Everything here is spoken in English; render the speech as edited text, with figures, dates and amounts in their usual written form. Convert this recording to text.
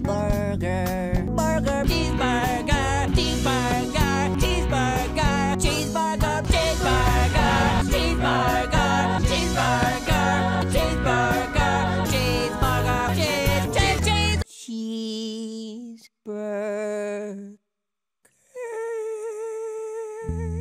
Burger, burger, cheeseburger, cheeseburger, cheeseburger, cheeseburger, cheeseburger, cheeseburger, cheeseburger, cheeseburger, cheeseburger, cheeseburger.